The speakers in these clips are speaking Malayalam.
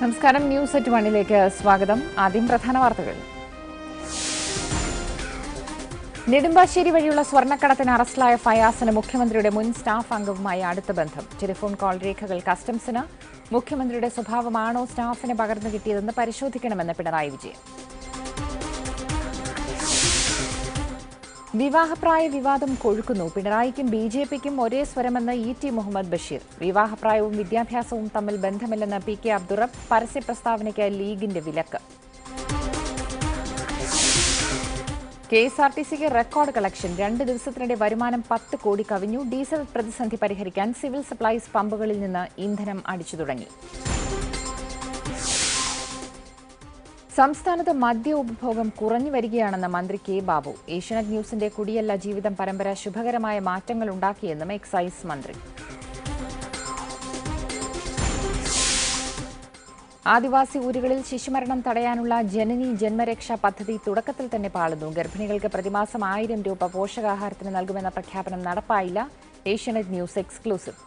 നമസ്കാരം. ന്യൂസ് അറ്റ് 1ലേക്ക് സ്വാഗതം. ആദ്യം പ്രധാന വാർത്തകൾ. നെടുമ്പാശ്ശേരി വഴിയുള്ള സ്വർണ്ണക്കടത്തിന് അറസ്റ്റിലായ ഫയാസിന് മുഖ്യമന്ത്രിയുടെ മുൻ സ്റ്റാഫ് അംഗവുമായി അടുത്ത ബന്ധം. ടെലിഫോൺ കോൾ രേഖകൾ കസ്റ്റംസിന്. മുഖ്യമന്ത്രിയുടെ സ്വഭാവമാണോ സ്റ്റാഫിന് പകർന്നു കിട്ടിയതെന്ന് പരിശോധിക്കണമെന്ന് പിണറായി വിജയൻ. വിവാഹപ്രായ വിവാദം കൊഴുക്കുന്നു. പിണറായിക്കും ബിജെപിക്കും ഒരേ സ്വരമെന്ന് ഇ.ടി. മുഹമ്മദ് ബഷീർ. വിവാഹപ്രായവും വിദ്യാഭ്യാസവും തമ്മിൽ ബന്ധമില്ലെന്ന് പി.കെ. അബ്ദുറബ്. പരസ്യ പ്രസ്താവനയ്ക്ക് ലീഗിന്റെ വിലക്ക്. കെഎസ്ആർടിസിക്ക് റെക്കോർഡ് കളക്ഷൻ. 2 ദിവസത്തിനിടെ വരുമാനം 10 കോടി കവിഞ്ഞു. ഡീസൽ പ്രതിസന്ധി പരിഹരിക്കാൻ സിവിൽ സപ്ലൈസ് പമ്പുകളിൽ നിന്ന് ഇന്ധനം അടിച്ചു തുടങ്ങി. സംസ്ഥാനത്ത് മദ്യ ഉപഭോഗം കുറഞ്ഞു വരികയാണെന്ന് മന്ത്രി കെ ബാബു. ഏഷ്യാനെറ്റ് ന്യൂസിന്റെ കുടിയല്ല ജീവിതം പരമ്പര ശുഭകരമായ മാറ്റങ്ങൾ ഉണ്ടാക്കിയെന്നും എക്സൈസ് മന്ത്രി. ആദിവാസി ഊരുകളിൽ ശിശുമരണം തടയാനുള്ള ജനനി ജന്മരക്ഷാ പദ്ധതി തുടക്കത്തിൽ തന്നെ പാളുന്നു. ഗർഭിണികൾക്ക് പ്രതിമാസം 1000 രൂപ പോഷകാഹാരത്തിന് നൽകുമെന്ന പ്രഖ്യാപനം നടപ്പായില്ല. Asianet news exclusive.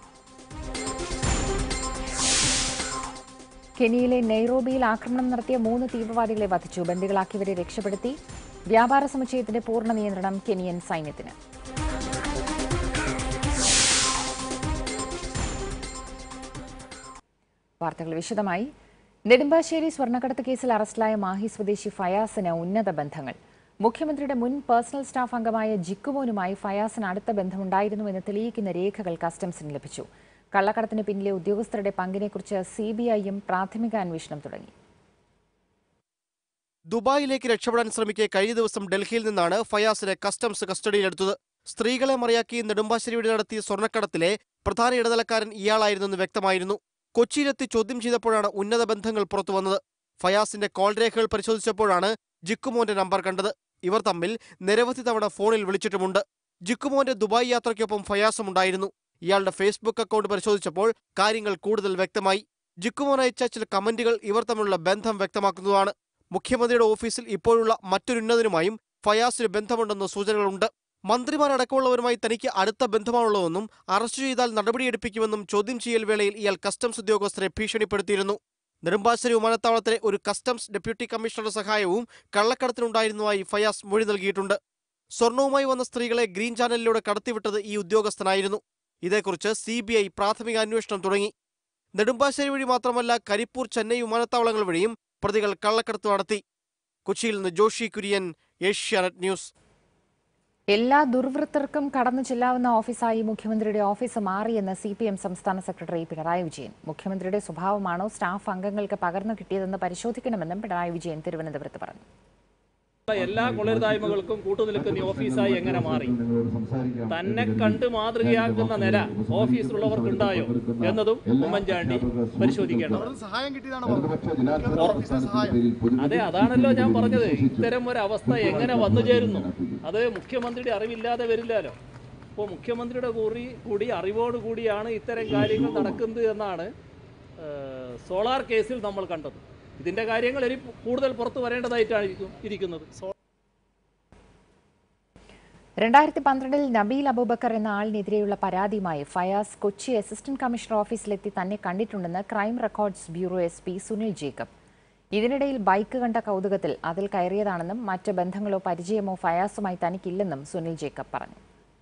കെനിയയിലെ നെയ്റോബിയിൽ ആക്രമണം നടത്തിയ 3 തീവ്രവാദികളെ വധിച്ചു. ബന്ദികളാക്കിയവരെ രക്ഷപ്പെടുത്തി. വ്യാപാര സമുച്ചയത്തിന്റെ പൂർണ്ണ നിയന്ത്രണം കെനിയൻ സൈന്യത്തിന്. വാർത്തകൾ വിശദമായി. നെടുമ്പാശ്ശേരി സ്വർണ്ണക്കടത്ത് കേസിൽ അറസ്റ്റിലായ മാഹി സ്വദേശി ഫയാസിന് ഉന്നത ബന്ധങ്ങൾ. മുഖ്യമന്ത്രിയുടെ മുൻ പേഴ്സണൽ സ്റ്റാഫ് അംഗമായ ജിക്കുമോനുമായി ഫയാസിന് അടുത്ത ബന്ധമുണ്ടായിരുന്നുവെന്ന് തെളിയിക്കുന്ന രേഖകൾ കസ്റ്റംസിന് ലഭിച്ചു. കള്ളക്കടത്തിന് പിന്നിലെ ഉദ്യോഗസ്ഥരുടെ പങ്കിനെക്കുറിച്ച് സിബിഐയും പ്രാഥമിക അന്വേഷണം തുടങ്ങി. ദുബായിലേക്ക് രക്ഷപ്പെടാൻ ശ്രമിക്കെ കഴിഞ്ഞ ദിവസം ഡൽഹിയിൽ നിന്നാണ് ഫയാസിനെ കസ്റ്റംസ് കസ്റ്റഡിയിലെടുത്തത്. സ്ത്രീകളെ മറയാക്കി നെടുമ്പാശ്ശേരി വഴി നടത്തിയ സ്വർണ്ണക്കടത്തിലെ പ്രധാന ഇടനിലക്കാരൻ ഇയാളായിരുന്നെന്ന് വ്യക്തമായിരുന്നു. കൊച്ചിയിലെത്തി ചോദ്യം ചെയ്തപ്പോഴാണ് ഉന്നത ബന്ധങ്ങൾ പുറത്തുവന്നത്. ഫയാസിന്റെ കോൾ രേഖകൾ പരിശോധിച്ചപ്പോഴാണ് ജിക്കുമോന്റെ നമ്പർ കണ്ടത്. ഇവർ തമ്മിൽ നിരവധി തവണ ഫോണിൽ വിളിച്ചിട്ടുമുണ്ട്. ജിക്കുമോന്റെ ദുബായ് യാത്രയ്ക്കൊപ്പം ഫയാസും ഉണ്ടായിരുന്നു. ഇയാളുടെ ഫേസ്ബുക്ക് അക്കൗണ്ട് പരിശോധിച്ചപ്പോൾ കാര്യങ്ങൾ കൂടുതൽ വ്യക്തമായി. ജിക്കുമോൻ അയച്ച ചില കമന്റുകൾ ഇവർ തമ്മിലുള്ള ബന്ധം വ്യക്തമാക്കുന്നതാണ്. മുഖ്യമന്ത്രിയുടെ ഓഫീസിൽ ഇപ്പോഴുള്ള മറ്റൊരു ഉന്നതനുമായും ഫയാസിന് ബന്ധമുണ്ടെന്ന് സൂചനകളുണ്ട്. മന്ത്രിമാരടക്കമുള്ളവരുമായി തനിക്ക് അടുത്ത ബന്ധമാണുള്ളതെന്നും അറസ്റ്റ് ചെയ്താൽ നടപടിയെടുപ്പിക്കുമെന്നും ചോദ്യം ചെയ്യൽ വേളയിൽ ഇയാൾ കസ്റ്റംസ് ഉദ്യോഗസ്ഥരെ ഭീഷണിപ്പെടുത്തിയിരുന്നു. നെടുമ്പാശ്ശേരി വിമാനത്താവളത്തിലെ ഒരു കസ്റ്റംസ് ഡെപ്യൂട്ടി കമ്മീഷണറുടെ സഹായവും കള്ളക്കടത്തിനുണ്ടായിരുന്നതായി ഫയാസ് മൊഴി നൽകിയിട്ടുണ്ട്. സ്വർണവുമായി വന്ന സ്ത്രീകളെ ഗ്രീൻ ചാനലിലൂടെ കടത്തിവിട്ടത് ഈ ഉദ്യോഗസ്ഥനായിരുന്നു. ഇതേക്കുറിച്ച് സിബിഐ പ്രാഥമിക അന്വേഷണം തുടങ്ങി. നെടുമ്പാശ്ശേരി വഴി മാത്രമല്ല, കരിപ്പൂർ, ചെന്നൈ വിമാനത്താവളങ്ങൾ വഴിയും പ്രതികൾ കള്ളക്കടത്ത് നടത്തി. കൊച്ചിയിൽ നിന്ന് ജോഷി കുര്യൻ, ഏഷ്യാനെറ്റ് ന്യൂസ്. എല്ലാ ദുർവൃത്തർക്കും കടന്നു ചെല്ലാവുന്ന ഓഫീസായി മുഖ്യമന്ത്രിയുടെ ഓഫീസ് മാറിയെന്ന് CPM സംസ്ഥാന സെക്രട്ടറി പിണറായി വിജയൻ. മുഖ്യമന്ത്രിയുടെ സ്വഭാവമാണോ സ്റ്റാഫ് അംഗങ്ങൾക്ക് പകർന്നു കിട്ടിയതെന്ന് പരിശോധിക്കണമെന്നും പിണറായി വിജയൻ തിരുവനന്തപുരത്ത് പറഞ്ഞു. എല്ലാ കൊള്ളരുതായ്മകൾക്കും കൂട്ടുനിൽക്കുന്ന ഓഫീസായി എങ്ങനെ മാറി? തന്നെ കണ്ട് മാതൃകയാക്കുന്ന നില ഓഫീസിലുള്ളവർക്കുണ്ടായോ എന്നതും ഉമ്മൻചാണ്ടി പരിശോധിക്കേണ്ടത്. അതെ, അതാണല്ലോ ഞാൻ പറഞ്ഞത്. ഇത്തരം ഒരു അവസ്ഥ എങ്ങനെ വന്നു ചേരുന്നു? അത് മുഖ്യമന്ത്രിയുടെ അറിവില്ലാതെ വരില്ലല്ലോ. അപ്പോൾ മുഖ്യമന്ത്രിയുടെ കൂടി അറിവോടുകൂടിയാണ് ഇത്തരം കാര്യങ്ങൾ നടക്കുന്നത് എന്നാണ് സോളാർ കേസിൽ നമ്മൾ കണ്ടത്. ഇതിന്റെ കാര്യങ്ങൾ കൂടുതൽ പുറത്തു വരേണ്ടതായിട്ടാണ് ഇരിക്കുന്നത്. 2012 നബീൽ അബൂബക്കർ എന്ന ആളിനെതിരെയുള്ള പരാതിയുമായി ഫയാസ് കൊച്ചി അസിസ്റ്റന്റ് കമ്മീഷണർ ഓഫീസിലെത്തി തന്നെ കണ്ടിട്ടുണ്ടെന്ന് crime records bureau SP Sunil Jacob. ഇതിനിടയിൽ ബൈക്ക് കണ്ട കൗതുകത്തിൽ അതിൽ കയറിയതാണെന്നും മറ്റ് ബന്ധങ്ങളോ പരിചയമോ ഫയാസുമായി തനിക്കില്ലെന്നും സുനിൽ ജേക്കബ് പറഞ്ഞു.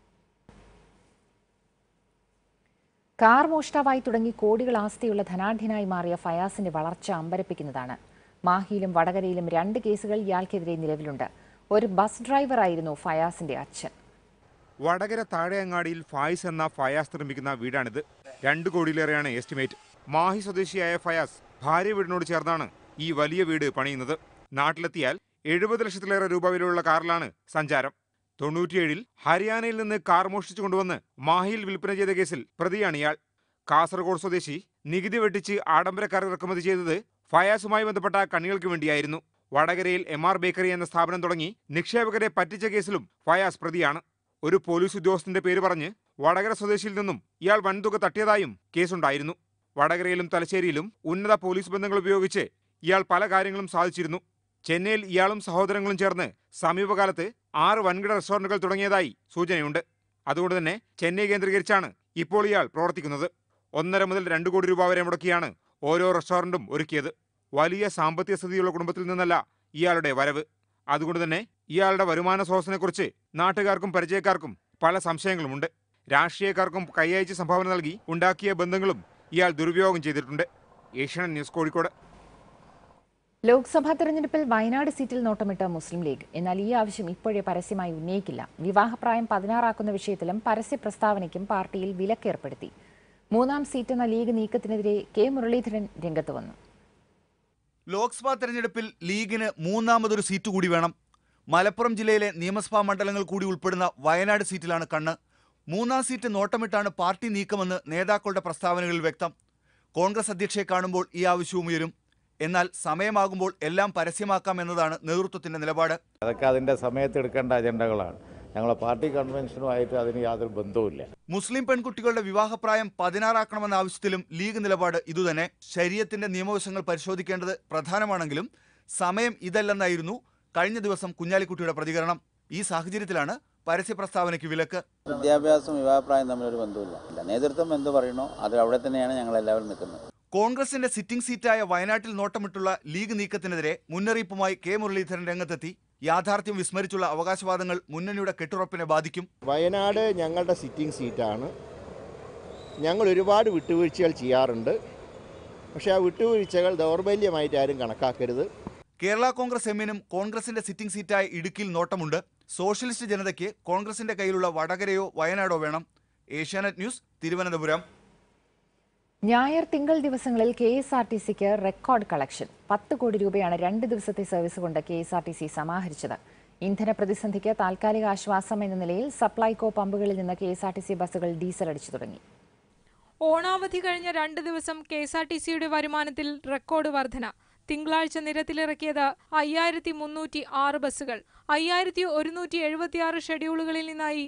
കാർ മോഷ്ടാവായി തുടങ്ങി കോടികൾ ആസ്തിയുള്ള ധനാഢ്യനായി മാറിയ ഫയാസിന്റെ വളർച്ച അമ്പരപ്പിക്കുന്നതാണ്. മാഹിയിലും വടകരയിലും 2 കേസുകൾ ഇയാൾക്കെതിരെ നിലവിലുണ്ട്. ഒരു ബസ് ഡ്രൈവറായിരുന്നു ഫയാസിന്റെ അച്ഛൻ. വടകര താഴെയങ്ങാടിയിൽ ഫായിസ് എന്ന ഫയാസ് നിർമ്മിക്കുന്ന വീടാണിത്. 2 കോടിയിലേറെയാണ് എസ്റ്റിമേറ്റ്. മാഹി സ്വദേശിയായ ഫയാസ് ഭാര്യ വീടിനോട് ചേർന്നാണ് ഈ വലിയ വീട് പണിയുന്നത്. നാട്ടിലെത്തിയാൽ 70 ലക്ഷത്തിലേറെ രൂപ വിലയുള്ള കാറിലാണ് സഞ്ചാരം. 97-ൽ ഹരിയാനയിൽ നിന്ന് കാർ മോഷ്ടിച്ചു കൊണ്ടുവന്ന് മാഹിയിൽ വിൽപ്പന ചെയ്ത കേസിൽ പ്രതിയാണ് ഇയാൾ. കാസർഗോഡ് സ്വദേശി നികുതി വെട്ടിച്ച് ആഡംബര കാർ ഇറക്കുമതി ചെയ്തത് ഫയാസുമായി ബന്ധപ്പെട്ട കണ്ണികൾക്ക് വേണ്ടിയായിരുന്നു. വടകരയിൽ MR ബേക്കറി എന്ന സ്ഥാപനം തുടങ്ങി നിക്ഷേപകരെ പറ്റിച്ച കേസിലും ഫയാസ് പ്രതിയാണ്. ഒരു പോലീസ് ഉദ്യോഗസ്ഥന്റെ പേര് പറഞ്ഞ് വടകര സ്വദേശിയിൽ നിന്നും ഇയാൾ വൻതുക തട്ടിയതായും കേസുണ്ടായിരുന്നു. വടകരയിലും തലശ്ശേരിയിലും ഉന്നത പോലീസ് ബന്ധങ്ങൾ ഉപയോഗിച്ച് ഇയാൾ പല കാര്യങ്ങളും സാധിച്ചിരുന്നു. ചെന്നൈയിൽ ഇയാളും സഹോദരങ്ങളും ചേർന്ന് സമീപകാലത്ത് 6 വൻകിട റെസ്റ്റോറന്റുകൾ തുടങ്ങിയതായി സൂചനയുണ്ട്. അതുകൊണ്ട് തന്നെ ചെന്നൈ കേന്ദ്രീകരിച്ചാണ് ഇപ്പോൾ ഇയാൾ പ്രവർത്തിക്കുന്നത്. 1.5 മുതൽ 2 കോടി രൂപ വരെ മുടക്കിയാണ് ഓരോ റെസ്റ്റോറന്റും ഒരുക്കിയത്. വലിയ സാമ്പത്തിക സ്ഥിതിയുള്ള കുടുംബത്തിൽ നിന്നല്ല ഇയാളുടെ വരവ്. അതുകൊണ്ട് തന്നെ ഇയാളുടെ വരുമാന സ്രോതസ്സിനെക്കുറിച്ച് നാട്ടുകാർക്കും പരിചയക്കാർക്കും പല സംശയങ്ങളുമുണ്ട്. രാഷ്ട്രീയക്കാർക്കും കൈയയച്ച് സംഭാവന നൽകി ഉണ്ടാക്കിയ ബന്ധങ്ങളും ഇയാൾ ദുരുപയോഗം ചെയ്തിട്ടുണ്ട്. ഏഷ്യാനെറ്റ് ന്യൂസ്, കോഴിക്കോട്. ലോക്സഭാ തെരഞ്ഞെടുപ്പിൽ വയനാട് സീറ്റിൽ നോട്ടമിട്ട മുസ്ലിം ലീഗ്. എന്നാൽ ഈ ആവശ്യം ഇപ്പോഴേ പരസ്യമായി ഉന്നയിക്കില്ല. വിവാഹപ്രായം 16 ആക്കുന്ന വിഷയത്തിലും പരസ്യ പ്രസ്താവനയ്ക്കും പാർട്ടിയിൽ വിലക്കേർപ്പെടുത്തി. 3ാം സീറ്റ് എന്ന ലീഗ് നീക്കത്തിനെതിരെ കെ മുരളീധരൻ രംഗത്ത് വന്നു. ലോക്സഭാ തെരഞ്ഞെടുപ്പിൽ ലീഗിന് 3ാമതൊരു സീറ്റ് കൂടി വേണം. മലപ്പുറം ജില്ലയിലെ നിയമസഭാ മണ്ഡലങ്ങൾ കൂടി ഉൾപ്പെടുന്ന വയനാട് സീറ്റിലാണ് കണ്ണ്. 3ാം സീറ്റ് നോട്ടമിട്ടാണ് പാർട്ടി നീക്കമെന്ന് നേതാക്കളുടെ പ്രസ്താവനകളിൽ വ്യക്തം. കോൺഗ്രസ് അധ്യക്ഷയെ കാണുമ്പോൾ ഈ ആവശ്യവും ഉയരും. എന്നാൽ സമയമാകുമ്പോൾ എല്ലാം പരസ്യമാക്കാം എന്നതാണ് നേതൃത്വത്തിന്റെ നിലപാട്. അതൊക്കെ അതിന്റെ സമയത്ത് എടുക്കേണ്ട അജണ്ടകളാണ്. ഞങ്ങളെ പാർട്ടി കൺവെൻഷനുമായിട്ട് അതിന് യാതൊരു ബന്ധവുമില്ല. മുസ്ലിം പെൺകുട്ടികളുടെ വിവാഹപ്രായം 16 ആക്കണമെന്ന ആവശ്യത്തിലും ലീഗ് നിലപാട് ഇതുതന്നെ. ശരീഅത്തിന്റെ നിയമവശങ്ങൾ പരിശോധിക്കേണ്ടത് പ്രധാനമാണെങ്കിലും സമയം ഇതല്ലെന്നായിരുന്നു കഴിഞ്ഞ ദിവസം കുഞ്ഞാലിക്കുട്ടിയുടെ പ്രതികരണം. ഈ സാഹചര്യത്തിലാണ് പരസ്യ പ്രസ്താവനയ്ക്ക് വിലക്ക്. വിദ്യാഭ്യാസവും വിവാഹപ്രായം തമ്മിലൊരു ബന്ധമില്ല. നേതൃത്വം എന്ത് പറയണോ അത് അവിടെ തന്നെയാണ് ഞങ്ങൾ എല്ലാവരും നിൽക്കുന്നത്. കോൺഗ്രസിന്റെ സിറ്റിംഗ് സീറ്റായ വയനാട്ടിൽ നോട്ടമിട്ടുള്ള ലീഗ് നീക്കത്തിനെതിരെ മുന്നറിയിപ്പുമായി കെ മുരളീധരൻ രംഗത്തെത്തി. യാഥാർത്ഥ്യം വിസ്മരിച്ചുള്ള അവകാശവാദങ്ങൾ മുന്നണിയുടെ കെട്ടുറപ്പിനെ ബാധിക്കും. വയനാട് ഞങ്ങളുടെ സിറ്റിംഗ് സീറ്റാണ്. ഞങ്ങൾ ഒരുപാട് വിട്ടുവീഴ്ചകൾ ചെയ്യാറുണ്ട്. പക്ഷേ ആ വിട്ടുവീഴ്ചകൾ ദൗർബല്യമായിട്ട് ആരും കണക്കാക്കരുത്. കേരള കോൺഗ്രസ് എമ്മിനും കോൺഗ്രസിന്റെ സിറ്റിംഗ് സീറ്റായ ഇടുക്കിയിൽ നോട്ടമുണ്ട്. സോഷ്യലിസ്റ്റ് ജനതയ്ക്ക് കോൺഗ്രസിന്റെ കയ്യിലുള്ള വടകരയോ വയനാടോ വേണം. ഏഷ്യാനെറ്റ് ന്യൂസ്, തിരുവനന്തപുരം. ഞായർ തിങ്കൾ ദിവസങ്ങളിൽ KSRTCക്ക് റെക്കോർഡ് കളക്ഷൻ. 10 കോടി രൂപയാണ് 2 ദിവസത്തെ സർവീസ് കൊണ്ട് KSRTC സമാഹരിച്ചത്. ഇന്ധന പ്രതിസന്ധിക്ക് താൽക്കാലിക ആശ്വാസം എന്ന നിലയിൽ സപ്ലൈകോ പമ്പുകളിൽ നിന്ന് KSRTC ബസ്സുകൾ ഡീസൽ അടിച്ചു തുടങ്ങി. ഓണാവധി കഴിഞ്ഞ 2 ദിവസം KSRTCയുടെ വരുമാനത്തിൽ റെക്കോർഡ് വർധന. തിങ്കളാഴ്ച നിരത്തിലിറക്കിയത് 5306 ബസ്സുകൾ. 5176 ഷെഡ്യൂളുകളിൽ നിന്നായി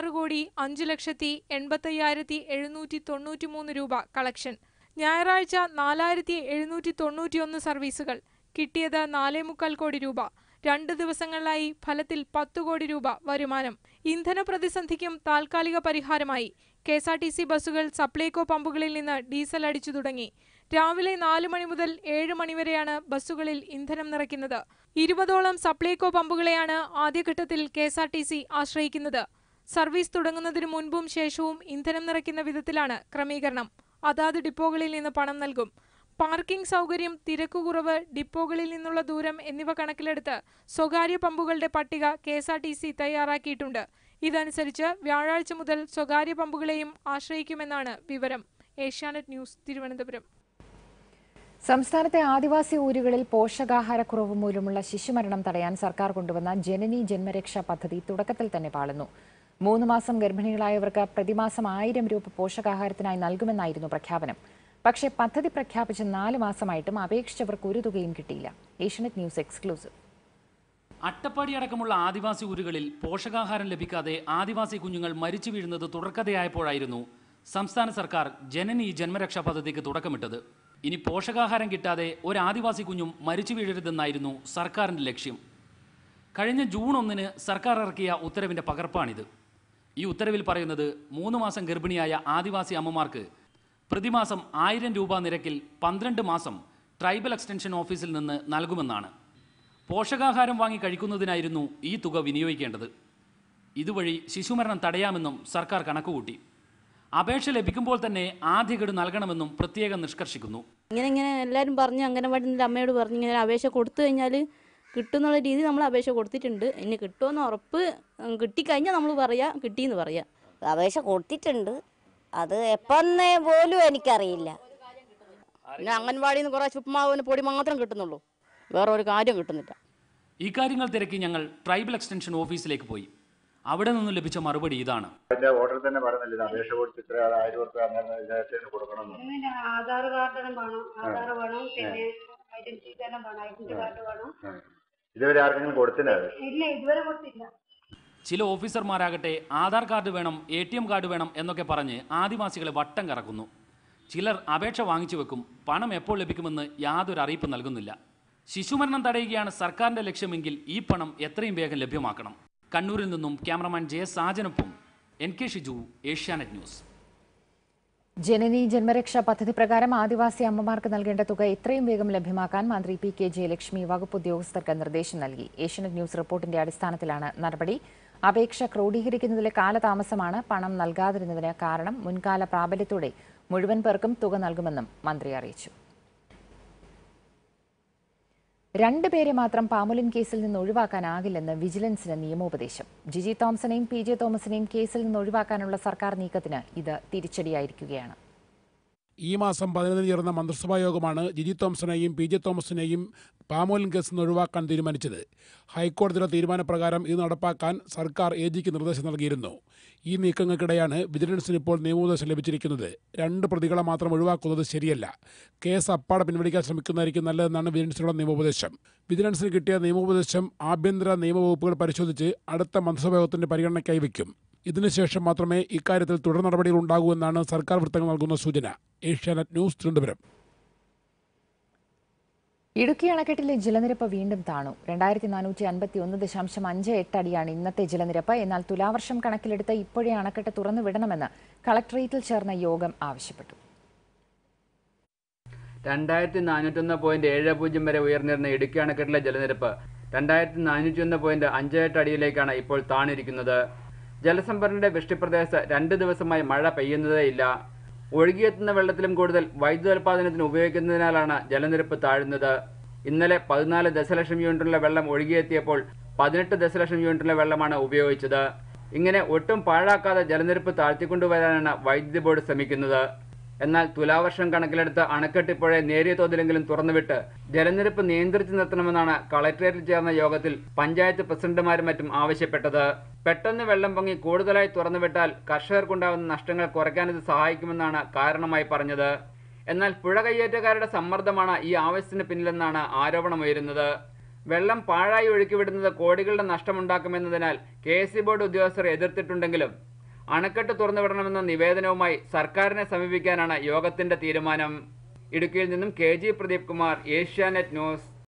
6,05,85,793 രൂപ കളക്ഷൻ. ഞായറാഴ്ച 4791 സർവീസുകൾ. കിട്ടിയത് 4.25 കോടി രൂപ. 2 ദിവസങ്ങളിലായി ഫലത്തിൽ 10 കോടി രൂപ വരുമാനം. ഇന്ധന പ്രതിസന്ധിക്കും താൽക്കാലിക പരിഹാരമായി KSRTC ബസ്സുകൾ സപ്ലൈകോ പമ്പുകളിൽ നിന്ന് ഡീസൽ അടിച്ചു തുടങ്ങി. രാവിലെ 4 മണി മുതൽ 7 മണി വരെയാണ് ബസ്സുകളിൽ ഇന്ധനം നിറയ്ക്കുന്നത്. 20ഓളം സപ്ലൈകോ പമ്പുകളെയാണ് ആദ്യഘട്ടത്തിൽ KSRTC ആശ്രയിക്കുന്നത്. സർവീസ് തുടങ്ങുന്നതിന് മുൻപും ശേഷവും ഇന്ധനം നിറയ്ക്കുന്ന വിധത്തിലാണ് ക്രമീകരണം. അതാത് ഡിപ്പോകളിൽ നിന്ന് പണം നൽകും. പാർക്കിംഗ് സൗകര്യം, തിരക്കുകുറവ്, ഡിപ്പോകളിൽ നിന്നുള്ള ദൂരം എന്നിവ കണക്കിലെടുത്ത് സ്വകാര്യ പമ്പുകളുടെ പട്ടിക KSRTC തയ്യാറാക്കിയിട്ടുണ്ട്. ഇതനുസരിച്ച് വ്യാഴാഴ്ച മുതൽ സ്വകാര്യ പമ്പുകളെയും ആശ്രയിക്കുമെന്നാണ് വിവരം. ഏഷ്യാനെറ്റ് ന്യൂസ്, തിരുവനന്തപുരം. സംസ്ഥാനത്തെ ആദിവാസി ഊരുകളിൽ പോഷകാഹാരക്കുറവ് മൂലമുള്ള ശിശുമരണം തടയാൻ സർക്കാർ കൊണ്ടുവന്ന ജനനി ജന്മരക്ഷാ പദ്ധതി തുടക്കത്തിൽ തന്നെ പാളുന്നു. 3 മാസം ഗർഭിണികളായവർക്ക് പ്രതിമാസം 1000 രൂപ പോഷകാഹാരത്തിനായി നൽകുമെന്നായിരുന്നു പ്രഖ്യാപനം. പക്ഷേ പദ്ധതി പ്രഖ്യാപിച്ച് 4 മാസമായിട്ടും അപേക്ഷിച്ചവർക്ക് ഒരു തുകയും കിട്ടിയില്ല. Asianet news exclusive. അട്ടപ്പാടി അടക്കമുള്ള ആദിവാസി ഊരുകളിൽ പോഷകാഹാരം ലഭിക്കാതെ ആദിവാസി കുഞ്ഞുങ്ങൾ മരിച്ചു വീഴുന്നത് തുടർക്കഥയായപ്പോഴായിരുന്നു സംസ്ഥാന സർക്കാർ ജനനി ജന്മരക്ഷാ പദ്ധതിക്ക് തുടക്കമിട്ടത്. ഇനി പോഷകാഹാരം കിട്ടാതെ ഒരു ആദിവാസി കുഞ്ഞും മരിച്ചു വീഴരുതെന്നായിരുന്നു സർക്കാരിൻ്റെ ലക്ഷ്യം. കഴിഞ്ഞ ജൂൺ 1 സർക്കാർ ഇറക്കിയ ഉത്തരവിൻ്റെ പകർപ്പാണിത്. ഈ ഉത്തരവിൽ പറയുന്നത് 3 മാസം ഗർഭിണിയായ ആദിവാസി അമ്മമാർക്ക് പ്രതിമാസം 1000 രൂപ നിരക്കിൽ 12 മാസം ട്രൈബൽ എക്സ്റ്റൻഷൻ ഓഫീസിൽ നിന്ന് നൽകുമെന്നാണ്. പോഷകാഹാരം വാങ്ങി കഴിക്കുന്നതിനായിരുന്നു ഈ തുക വിനിയോഗിക്കേണ്ടത്. ഇതുവഴി ശിശുമരണം തടയാമെന്നും സർക്കാർ കണക്കുകൂട്ടി. അപേക്ഷ ലഭിക്കുമ്പോൾ തന്നെ ആദ്യ ഗഡു നൽകണമെന്നും പ്രത്യേകം നിഷ്കർഷിക്കുന്നു. ഇങ്ങനെ എല്ലാവരും പറഞ്ഞ് അംഗനവാടിൻ്റെ അമ്മയോട് പറഞ്ഞ് ഇങ്ങനെ അപേക്ഷ കൊടുത്തു കഴിഞ്ഞാൽ കിട്ടുമെന്നുള്ള രീതി നമ്മൾ അപേക്ഷ കൊടുത്തിട്ടുണ്ട്. ഇനി കിട്ടുമെന്ന് ഉറപ്പ് കിട്ടിക്കഴിഞ്ഞാൽ നമ്മൾ പറയാം, കിട്ടിയെന്ന് പറയാം. അപേക്ഷ കൊടുത്തിട്ടുണ്ട്, അത് എപ്പോന്നേ പോലും എനിക്കറിയില്ല. പിന്നെ അംഗൻവാടിയിൽ നിന്ന് കുറേ ചുപ്മാവിന് പൊടി മാത്രം കിട്ടുന്നുള്ളൂ, വേറെ ഒരു കാര്യം കിട്ടുന്നില്ല. ഈ കാര്യങ്ങൾ തിരക്കി ഞങ്ങൾ ട്രൈബൽ എക്സ്റ്റൻഷൻ ഓഫീസിലേക്ക് പോയി. അവിടെ നിന്നും ലഭിച്ച മറുപടി ഇതാണ്. ഓർഡർ തന്നെ പറയുന്നില്ല, അപേക്ഷ കൊടുത്തിട്ട് 1000 രൂപ കൊടുക്കണം. ആധാർ കാർഡ് വേണം, ആധാർ വേണം, പിന്നെ ഐഡന്റിറ്റി കാർഡ് വേണം, ഐഡന്റിറ്റി കാർഡ് വേണം. ഇതുവരെ ആർക്കെങ്കിലും കൊടുത്തില്ല? ഇല്ല, ഇതുവരെ കൊടുത്തില്ല. ചില ഓഫീസർമാരാകട്ടെ ആധാർ കാർഡ് വേണം, ATM കാർഡ് വേണം എന്നൊക്കെ പറഞ്ഞ് ആദിവാസികളെ വട്ടം കറക്കുന്നു. ചിലർ അപേക്ഷ വാങ്ങിച്ചു വെക്കും, പണം എപ്പോൾ ലഭിക്കുമെന്ന് യാതൊരു അറിയിപ്പ് നൽകുന്നില്ല. ശിശുമരണം തടയുകയാണ് സർക്കാരിൻ്റെ ലക്ഷ്യമെങ്കിൽ ഈ പണം എത്രയും വേഗം ലഭ്യമാക്കണം. കണ്ണൂരിൽ നിന്നും ക്യാമറമാൻ JS സാജനൊപ്പം NK ഷിജു, ഏഷ്യാനെറ്റ് ന്യൂസ്. ജനനി ജന്മരക്ഷാ പദ്ധതി പ്രകാരം ആദിവാസി അമ്മമാർക്ക് നൽകേണ്ട തുക എത്രയും വേഗം ലഭ്യമാക്കാൻ മന്ത്രി പി.കെ. ജയലക്ഷ്മി വകുപ്പ് ഉദ്യോഗസ്ഥർക്ക് നിർദ്ദേശം നൽകി. ഏഷ്യാനെറ്റ് ന്യൂസ് റിപ്പോർട്ടിന്റെ അടിസ്ഥാനത്തിലാണ് നടപടി. അപേക്ഷ ക്രോഡീകരിക്കുന്നതിലെ കാലതാമസമാണ് പണം നൽകാതിരുന്നതിന് കാരണം. മുൻകാല പ്രാബല്യത്തോടെ മുഴുവൻ പേർക്കും തുക നൽകുമെന്നും മന്ത്രി അറിയിച്ചു. 2 പേരെ മാത്രം പാമുലിൻ കേസിൽ നിന്ന് ഒഴിവാക്കാനാകില്ലെന്ന് വിജിലൻസിന് നിയമോപദേശം. ജിജി തോമസിനെയും പി.ജെ. തോമസിനെയും കേസിൽ നിന്ന് ഒഴിവാക്കാനുള്ള സർക്കാർ നീക്കത്തിന് ഇത് തിരിച്ചടിയായിരിക്കുകയാണ്. ഈ മാസം 15 ചേർന്ന മന്ത്രിസഭാ യോഗമാണ് ജിജി തോമസിനെയും പി.ജെ. തോമസിനെയും പാമോലിൻ കേസിൽ നിന്ന് ഒഴിവാക്കാൻ തീരുമാനിച്ചത്. ഹൈക്കോടതിയുടെ തീരുമാനപ്രകാരം ഇത് നടപ്പാക്കാൻ സർക്കാർ എ.ജിക്ക് നിർദ്ദേശം നൽകിയിരുന്നു. ഈ നീക്കങ്ങൾക്കിടെയാണ് വിജിലൻസിന് ഇപ്പോൾ നിയമോപദേശം ലഭിച്ചിരിക്കുന്നത്. 2 പ്രതികളെ മാത്രം ഒഴിവാക്കുന്നത് ശരിയല്ല. കേസ് അപ്പാടെ പിൻവലിക്കാൻ ശ്രമിക്കുന്നതായിരിക്കും നല്ലതെന്നാണ് വിജിലൻസിനുള്ള നിയമോപദേശം. വിജിലൻസിന് കിട്ടിയ നിയമോപദേശം ആഭ്യന്തര നിയമവകുപ്പുകൾ പരിശോധിച്ച് അടുത്ത മന്ത്രിസഭാ യോഗത്തിന്റെ പരിഗണനയ്ക്കായി വയ്ക്കും. ഇതിനുശേഷം മാത്രമേ ഇക്കാര്യത്തിൽ തുടർ നടപടികൾ ഉണ്ടാകൂ എന്നാണ് സർക്കാർ വൃത്തങ്ങൾ നൽകുന്ന സൂചന. ഏഷ്യാനെറ്റ് ന്യൂസ്, തിരുവനന്തപുരം. ഇടുക്കി അണക്കെട്ടിലെ ജലനിരപ്പ് വീണ്ടും താണു. 2451.58 അടിയാണ് ഇന്നത്തെ ജലനിരപ്പ്. എന്നാൽ തുലാവർഷം കണക്കിലെടുത്ത് ഇപ്പോഴേ അണക്കെട്ട് തുറന്നു വിടണമെന്ന് കളക്ടറേറ്റിൽ ചേർന്ന യോഗം ആവശ്യപ്പെട്ടു. 2401.70 വരെ ഉയർന്നിരുന്ന ഇടുക്കി അണക്കെട്ടിലെ ജലനിരപ്പ് 2401.58 അടിയിലേക്കാണ് ഇപ്പോൾ താണിരിക്കുന്നത്. ജലസംഭരണിയുടെ വൃഷ്ടിപ്രദേശത്ത് 2 ദിവസമായി മഴ പെയ്യുന്നതേയില്ല. ഒഴുകിയെത്തുന്ന വെള്ളത്തിലും കൂടുതൽ വൈദ്യുതോൽപാദനത്തിന് ഉപയോഗിക്കുന്നതിനാലാണ് ജലനിരപ്പ് താഴുന്നത്. ഇന്നലെ 14 ദശലക്ഷം യൂണിറ്റുള്ള വെള്ളം ഒഴുകിയെത്തിയപ്പോൾ 18 ദശലക്ഷം യൂണിറ്റുള്ള വെള്ളമാണ് ഉപയോഗിച്ചത്. ഇങ്ങനെ ഒട്ടും പാഴാക്കാതെ ജലനിരപ്പ് താഴ്ത്തിക്കൊണ്ടുവരാനാണ് വൈദ്യുതി ബോർഡ് ശ്രമിക്കുന്നത്. എന്നാൽ തുലാവർഷം കണക്കിലെടുത്ത് അണക്കെട്ട് ഇപ്പോഴേ നേരിയ തോതിലെങ്കിലും തുറന്നുവിട്ട് ജലനിരപ്പ് നിയന്ത്രിച്ചു നിർത്തണമെന്നാണ് കളക്ടറേറ്റിൽ ചേർന്ന യോഗത്തിൽ പഞ്ചായത്ത് പ്രസിഡന്റുമാരും മറ്റും ആവശ്യപ്പെട്ടത്. പെട്ടെന്ന് വെള്ളം പൊങ്ങി കൂടുതലായി തുറന്നുവിട്ടാൽ കർഷകർക്കുണ്ടാകുന്ന നഷ്ടങ്ങൾ കുറയ്ക്കാൻ ഇത് സഹായിക്കുമെന്നാണ് കാരണമായി പറഞ്ഞത്. എന്നാൽ പുഴ കയ്യേറ്റക്കാരുടെ സമ്മർദ്ദമാണ് ഈ ആവശ്യത്തിന് പിന്നിലെന്നാണ് ആരോപണമുയരുന്നത്. വെള്ളം പാഴായി ഒഴുക്കിവിടുന്നത് കോടികളുടെ നഷ്ടമുണ്ടാക്കുമെന്നതിനാൽ കെ.എസ്.ഇ. ബോർഡ് ഉദ്യോഗസ്ഥർ എതിർത്തിട്ടുണ്ടെങ്കിലും അണക്കെട്ട് തുറന്നുവിടണമെന്ന നിവേദനവുമായി സർക്കാരിനെ സമീപിക്കാനാണ് യോഗത്തിന്റെ തീരുമാനം. ഇടുക്കിയിൽ നിന്നും കെ.ജി. പ്രദീപ് കുമാർ, ഏഷ്യാനെറ്റ് ന്യൂസ്.